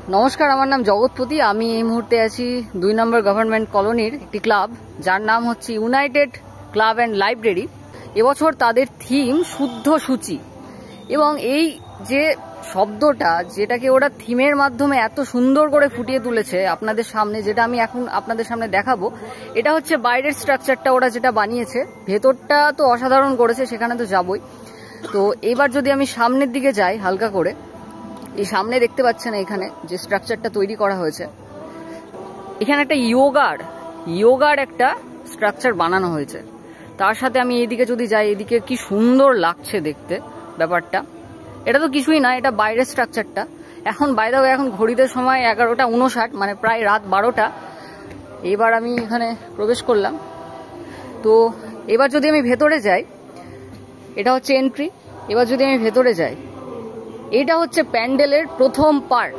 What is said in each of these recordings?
নমস্কার, আমার নাম জগৎপতি। আমি এই মুহূর্তে আছি 2 নম্বর গভর্নমেন্ট কলোনির একটি ক্লাব, যার নাম হচ্ছে ইউনাইটেড ক্লাব অ্যান্ড লাইব্রেরি। এবছর তাদের থিম শুদ্ধ সূচি, এবং এই যে শব্দটা, যেটাকে ওরা থিমের মাধ্যমে এত সুন্দর করে ফুটিয়ে তুলেছে আপনাদের সামনে, যেটা আমি এখন আপনাদের সামনে দেখাবো, এটা হচ্ছে বাইরের স্ট্রাকচারটা ওরা যেটা বানিয়েছে। ভেতরটা তো অসাধারণ করেছে, সেখানে তো যাবই। তো এবার যদি আমি সামনের দিকে যাই হালকা করে, এই সামনে দেখতে পাচ্ছেন এখানে যে স্ট্রাকচারটা তৈরি করা হয়েছে, এখানে একটা ইয়োগার একটা স্ট্রাকচার বানানো হয়েছে। তার সাথে আমি এইদিকে যদি যাই, এদিকে কি সুন্দর লাগছে দেখতে ব্যাপারটা। এটা তো কিছুই না, এটা বাইরের স্ট্রাকচারটা। এখন বাইরে এখন ঘড়িতে সময় 11:59, মানে প্রায় রাত 12টা। এবার আমি এখানে প্রবেশ করলাম। তো এবার যদি আমি ভেতরে যাই, এটা হচ্ছে এন্ট্রি। এবার যদি আমি ভেতরে যাই, এটা হচ্ছে প্যান্ডেলের প্রথম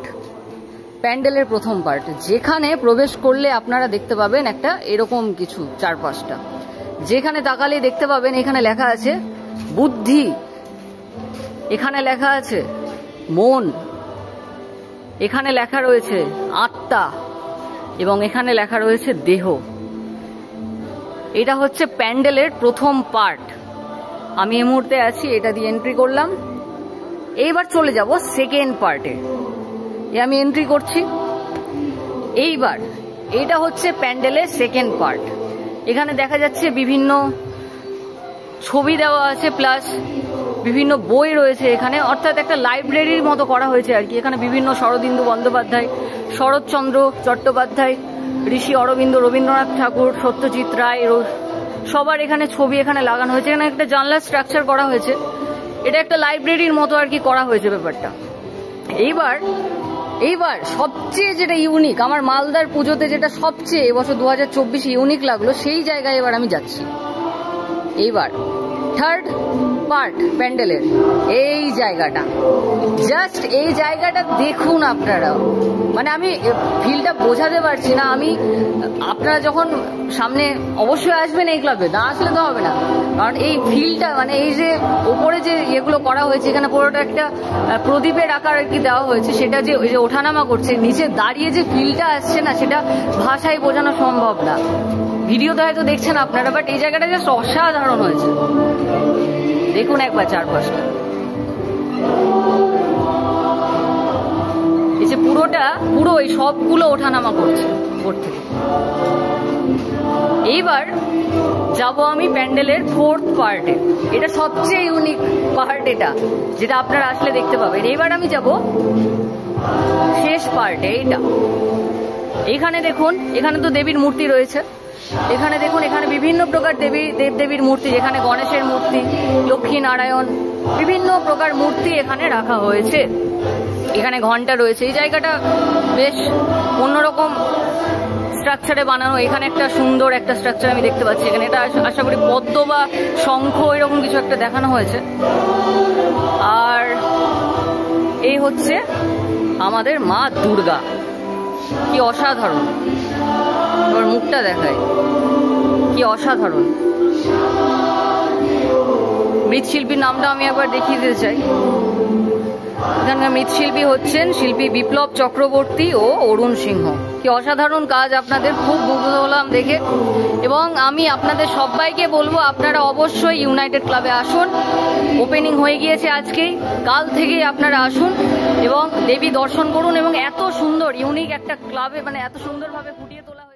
পার্ট, যেখানে প্রবেশ করলে আপনারা দেখতে পাবেন একটা এরকম কিছু চারপাশটা, যেখানে তাকালে দেখতে পাবেন এখানে লেখা আছে বুদ্ধি, এখানে লেখা আছে মন, এখানে লেখা রয়েছে আত্মা, এবং এখানে লেখা রয়েছে দেহ। এটা হচ্ছে প্যান্ডেলের প্রথম পার্ট। আমি এই মুহূর্তে আছি, এটা দিয়ে এন্ট্রি করলাম। এইবার চলে যাব সেকেন্ড পার্টে। আমি এন্ট্রি করছি। এইবার এটা হচ্ছে প্যান্ডেলের সেকেন্ড পার্ট। এখানে দেখা যাচ্ছে বিভিন্ন ছবি দেওয়া আছে, প্লাস বিভিন্ন বই রয়েছে এখানে, অর্থাৎ একটা লাইব্রেরির মতো করা হয়েছে আর কি। এখানে বিভিন্ন শরদিন্দু বন্দ্যোপাধ্যায়, শরৎচন্দ্র চট্টোপাধ্যায়, ঋষি অরবিন্দ, রবীন্দ্রনাথ ঠাকুর, সত্যজিৎ রায়, সবার এখানে ছবি এখানে লাগানো হয়েছে। এখানে একটা জানলার স্ট্রাকচার করা হয়েছে। এটা একটা লাইব্রেরির মতো আর কি করা হয়েছে ব্যাপারটা। এইবার সবচেয়ে যেটা ইউনিক, আমার মালদার পুজোতে যেটা সবচেয়ে এবছর 2024 ইউনিক লাগলো, সেই জায়গায় এবার আমি যাচ্ছি। এইবার থার্ড পার্ট প্যান্ডেলের এই জায়গাটা, জাস্ট এই জায়গাটা দেখুন আপনারা। মানে আমি ফিলটা বোঝাতে পারছি না। আপনারা যখন সামনে অবশ্যই আসবেন এই ক্লাবে, না আসলে তো হবে না, কারণ এই ফিলটা, মানে এই যে ওপরে যে ইয়েগুলো করা হয়েছে, এখানে পুরোটা একটা প্রদীপের আকার আর কি দেওয়া হয়েছে, সেটা যে ওই যে ওঠানামা করছে, নিচে দাঁড়িয়ে যে ফিলটা আসছে না, সেটা ভাষায় বোঝানো সম্ভব না। ভিডিওতে হয়তো দেখছেন আপনারা, বাট এই জায়গাটা জাস্ট অসাধারণ হয়েছে। দেখুন একবার চারপাশটা, এই যে পুরো এই সবগুলো ওঠানামা করছে উপর থেকে। এইবার যাব আমি প্যান্ডেলের ফোর্থ পার্টে। এটা সবচেয়ে ইউনিক পার্ট, এটা যেটা আপনারা আসলে দেখতে পাবেন। এইবার আমি যাব শেষ পার্টে। এইখানে দেখুন, এখানে তো দেবীর মূর্তি রয়েছে। এখানে দেখুন, এখানে বিভিন্ন প্রকার দেবদেবীর মূর্তি, যেখানে গণেশের মূর্তি, লক্ষ্মী নারায়ণ, বিভিন্ন প্রকার মূর্তি এখানে রাখা হয়েছে। এখানে ঘন্টা রয়েছে। এই জায়গাটা বেশ অন্যরকম স্ট্রাকচারে বানানো। এখানে একটা সুন্দর একটা স্ট্রাকচার আমি দেখতে পাচ্ছি। এখানে এটা আশা করি পদ্ম বা শঙ্খ এরকম কিছু একটা দেখানো হয়েছে। আর এই হচ্ছে আমাদের মা দুর্গা, কি অসাধারণ। এবার মুখটা দেখায়, কি অসাধারণ। মৃৎশিল্পীর নামটা আমি একবার দেখিয়ে দিতে চাই। এখানকার মৃৎশিল্পী হচ্ছেন শিল্পী বিপ্লব চক্রবর্তী ও অরুণ সিংহ। কি অসাধারণ কাজ, আপনাদের খুব মুগ্ধ হলাম দেখে। এবং আমি আপনাদের সবাইকে বলবো, আপনারা অবশ্যই ইউনাইটেড ক্লাবে আসুন। ওপেনিং হয়ে গিয়েছে আজকেই, কাল থেকেই আপনারা আসুন এবং দেবী দর্শন করুন। এবং এত সুন্দর ইউনিক একটা ক্লাবে, মানে এত সুন্দরভাবে ফুটিয়ে তোলা